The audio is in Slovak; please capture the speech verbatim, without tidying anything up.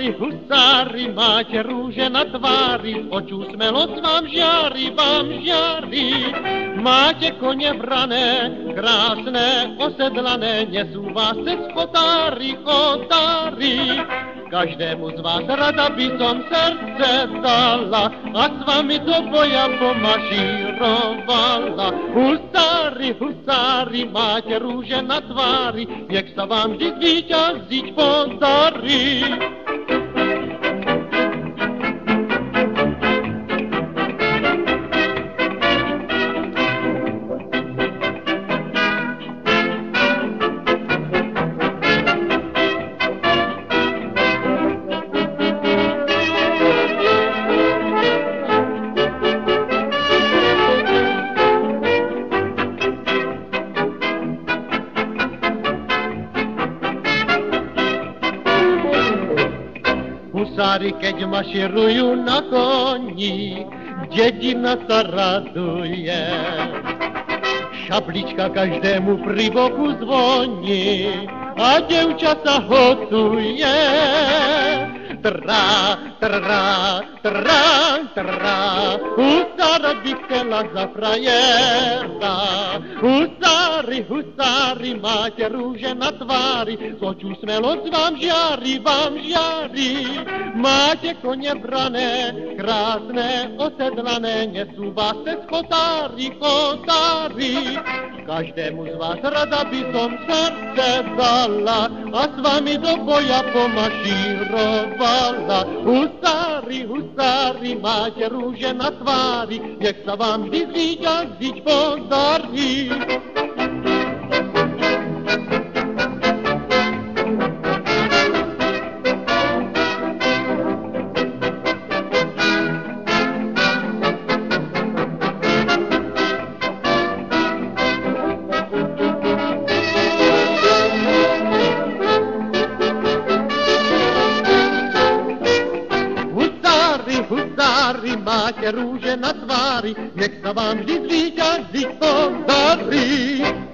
Husári, husári, máte růže na tváři, z očů smelost vám žárí, vám žárí. Máte koně vrané, krásné, osedlané, nesú vás cez kotáry, kotáry. Každému z vás rada by som srdce dala a s vami do boja pomašírovala. Husári, husári, máte rúže na tvári, nech sa vám vždy zvíťaziť podarí. Husári, keď maširujú na koni, dedina sa raduje. Šablička každému pri boku zvoní a devča sa hotuje. Trá, trá, trá, trá, husára by chcela za frajera. Husári, husári, máte rúže na tvári, z očú smelosť vám žiari, vám žiari. Máte kone brané, krásne, osedlané, nesú vás cez kotári, kotári. Každému z vás rada by som srdce dala a s vami do boja pomašírovala. Husári, husári, máte rúže na tvári, nech sa vám vždy zvíťaziť podarí. Husári, máte rúže na tvári, nech sa vám vždy zvíťaziť podarí.